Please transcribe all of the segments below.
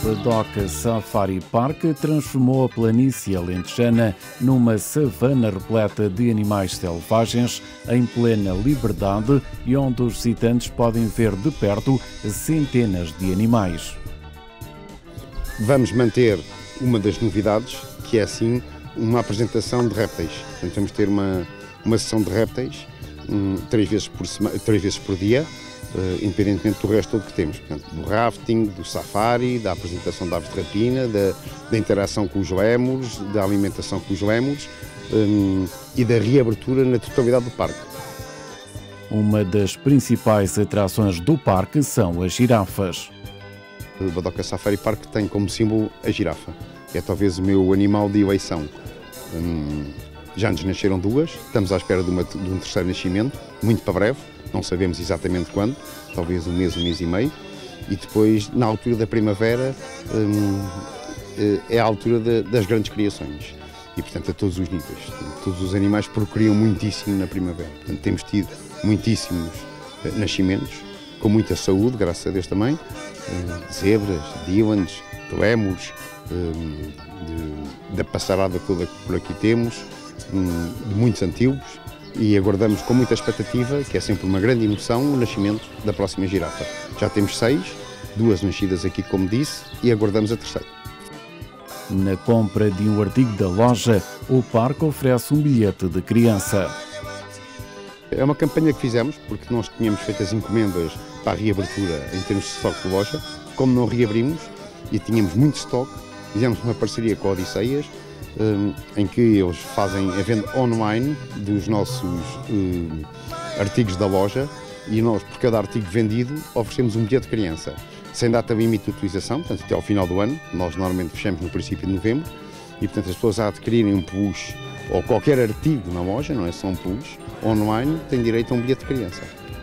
Badoca Safari Park transformou a planície alentejana numa savana repleta de animais selvagens em plena liberdade e onde os visitantes podem ver de perto centenas de animais. Vamos manter uma das novidades, que é assim uma apresentação de répteis. Portanto, vamos ter uma sessão de répteis 3 vezes por dia, independentemente do resto todo que temos. Portanto, do rafting, do safari, da apresentação de aves de rapina, da interação com os lémures, da alimentação com os lémures e da reabertura na totalidade do parque. Uma das principais atrações do parque são as girafas. O Badoca Safari Park tem como símbolo a girafa. É talvez o meu animal de eleição. Já nos nasceram 2, estamos à espera de um terceiro nascimento, muito para breve, não sabemos exatamente quando, talvez um mês e meio. E depois, na altura da primavera, é a altura das grandes criações. E, portanto, a todos os níveis. Todos os animais procriam muitíssimo na primavera. Portanto, temos tido muitíssimos nascimentos, com muita saúde, graças a Deus também, de zebras, de elands, de lémures, da passarada toda que por aqui temos, de muitos antílopes, e aguardamos com muita expectativa, que é sempre uma grande emoção, o nascimento da próxima girafa. Já temos 6, 2 nascidas aqui, como disse, e aguardamos a terceira. Na compra de um artigo da loja, o parque oferece um bilhete de criança. É uma campanha que fizemos, porque nós tínhamos feito as encomendas para a reabertura em termos de estoque de loja. Como não reabrimos e tínhamos muito estoque, fizemos uma parceria com a Odisseias, em que eles fazem a venda online dos nossos artigos da loja, e nós, por cada artigo vendido, oferecemos um bilhete de criança, sem data limite de utilização, portanto até ao final do ano. Nós normalmente fechamos no princípio de novembro, e portanto as pessoas a adquirirem um peluche ou qualquer artigo na loja, não é só um peluche, online, têm direito a um bilhete de criança.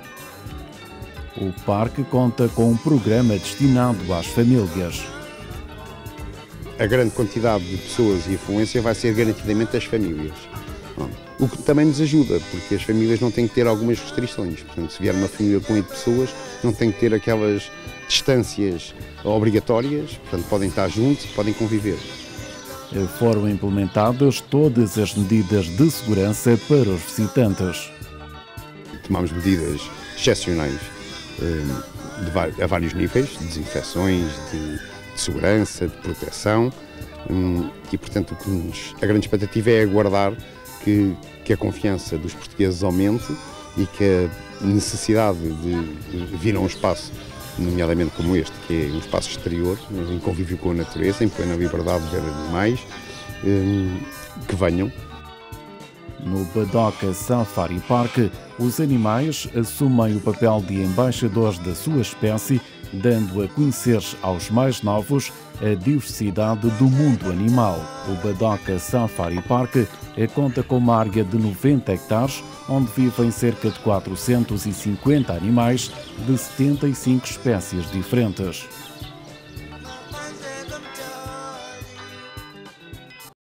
O parque conta com um programa destinado às famílias. A grande quantidade de pessoas e afluência vai ser garantidamente as famílias. O que também nos ajuda, porque as famílias não têm que ter algumas restrições. Portanto, se vier uma família com 8 pessoas, não tem que ter aquelas distâncias obrigatórias, portanto, podem estar juntos e podem conviver. Foram implementadas todas as medidas de segurança para os visitantes. Tomamos medidas excepcionais a vários níveis, de desinfecções, de segurança, de proteção, e portanto a grande expectativa é aguardar que a confiança dos portugueses aumente e que a necessidade de vir a um espaço, nomeadamente como este, que é um espaço exterior, em convívio com a natureza, em plena liberdade de ver animais, que venham. No Badoca Safari Park, os animais assumem o papel de embaixadores da sua espécie, dando a conhecer aos mais novos a diversidade do mundo animal. O Badoca Safari Park conta com uma área de 90 hectares, onde vivem cerca de 450 animais de 75 espécies diferentes.